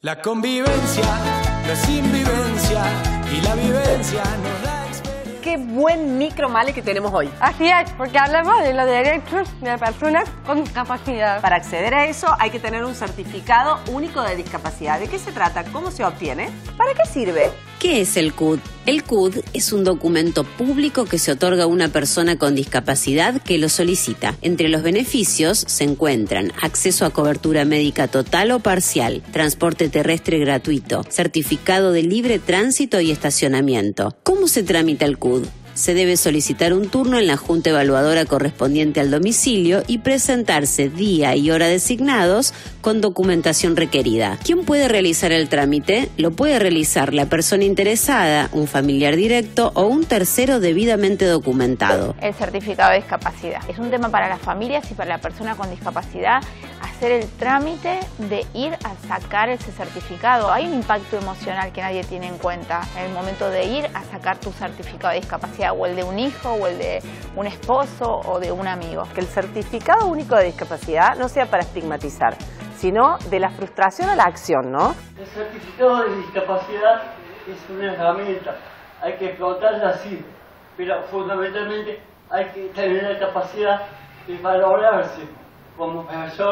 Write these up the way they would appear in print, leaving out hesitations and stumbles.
La convivencia no es invivencia y la vivencia nos da experiencia. Qué buen micro Male que tenemos hoy. Así es, porque hablamos de los derechos de personas con discapacidad. Para acceder a eso hay que tener un certificado único de discapacidad. ¿De qué se trata? ¿Cómo se obtiene? ¿Para qué sirve? ¿Qué es el CUD? El CUD es un documento público que se otorga a una persona con discapacidad que lo solicita. Entre los beneficios se encuentran acceso a cobertura médica total o parcial, transporte terrestre gratuito, certificado de libre tránsito y estacionamiento. ¿Cómo se tramita el CUD? Se debe solicitar un turno en la Junta Evaluadora correspondiente al domicilio y presentarse día y hora designados con documentación requerida. ¿Quién puede realizar el trámite? Lo puede realizar la persona interesada, un familiar directo o un tercero debidamente documentado. El certificado de discapacidad es un tema para las familias y para la persona con discapacidad. Hacer el trámite de ir a sacar ese certificado. Hay un impacto emocional que nadie tiene en cuenta en el momento de ir a sacar tu certificado de discapacidad, o el de un hijo, o el de un esposo, o de un amigo. Que el certificado único de discapacidad no sea para estigmatizar, sino de la frustración a la acción, ¿no? El certificado de discapacidad es una herramienta, hay que explotarla así, pero fundamentalmente hay que tener la capacidad de valorarse como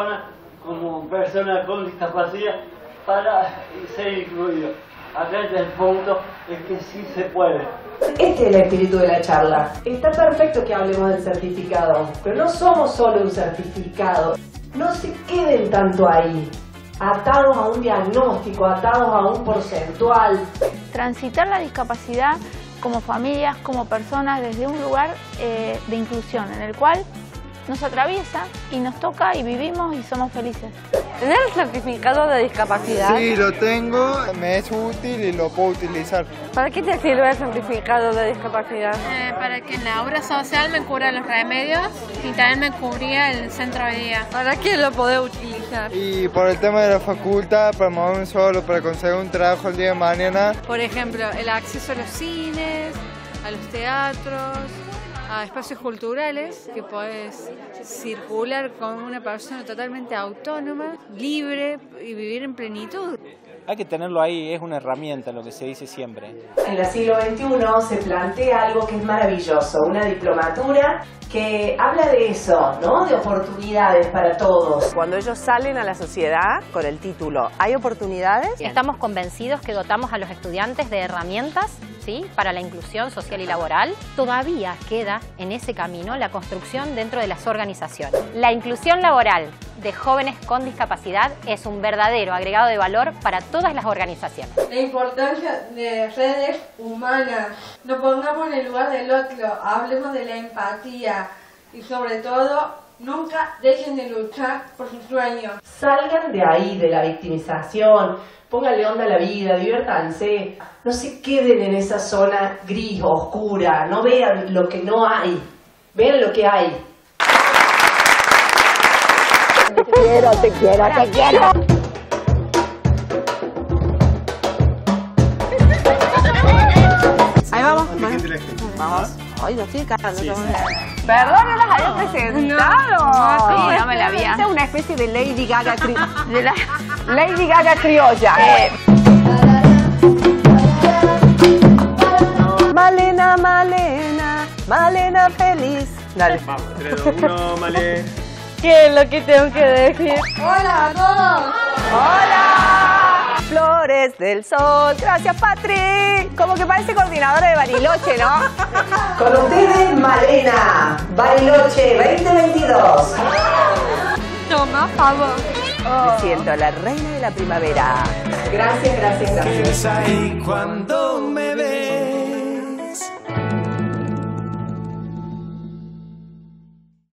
persona con discapacidad para ser incluido. Acá el punto es que sí se puede. Este es el espíritu de la charla. Está perfecto que hablemos del certificado, pero no somos solo un certificado. No se queden tanto ahí, atados a un diagnóstico, atados a un porcentual. Transitar la discapacidad como familias, como personas, desde un lugar de inclusión en el cual nos atraviesa y nos toca y vivimos y somos felices. ¿Tener el certificado de discapacidad? Sí, lo tengo, me es útil y lo puedo utilizar. ¿Para qué te sirve el certificado de discapacidad? Para que en la obra social me cubra los remedios y también me cubría el centro de día. ¿Para qué lo podés utilizar? Y por el tema de la facultad, para moverme solo, para conseguir un trabajo el día de mañana. Por ejemplo, el acceso a los cines, a los teatros, a espacios culturales, que podés circular con una persona totalmente autónoma, libre y vivir en plenitud. Hay que tenerlo ahí, es una herramienta, lo que se dice siempre. En el siglo XXI se plantea algo que es maravilloso, una diplomatura que habla de eso, ¿no? De oportunidades para todos. Cuando ellos salen a la sociedad con el título, ¿hay oportunidades? Estamos convencidos que dotamos a los estudiantes de herramientas, ¿sí?, para la inclusión social y laboral. Todavía queda en ese camino la construcción dentro de las organizaciones. La inclusión laboral de jóvenes con discapacidad es un verdadero agregado de valor para todas las organizaciones. La importancia de redes humanas. Nos pongamos en el lugar del otro, hablemos de la empatía y sobre todo, nunca dejen de luchar por sus sueños. Salgan de ahí, de la victimización, pónganle onda a la vida, diviértanse. No se queden en esa zona gris, oscura, no vean lo que no hay, vean lo que hay. Te quiero, te quiero, te quiero. Ahí vamos. Vamos. Ay, no estoy cagando. Perdón, no las había presentado. Sí, no me la había. Esta es una especie de Lady Gaga Lady Gaga criolla. Malena, Malena, Malena feliz. Dale. Vamos, 3, 2, 1, Malena. ¿Qué es lo que tengo que decir? ¡Hola a todos! ¡Hola! Flores del sol. Gracias, Patri. Como que parece coordinadora de Bariloche, ¿no? Con ustedes, Malena, Bariloche 2022. Toma, favor. Me siento la reina de la primavera. Gracias, gracias, gracias. Es ahí cuando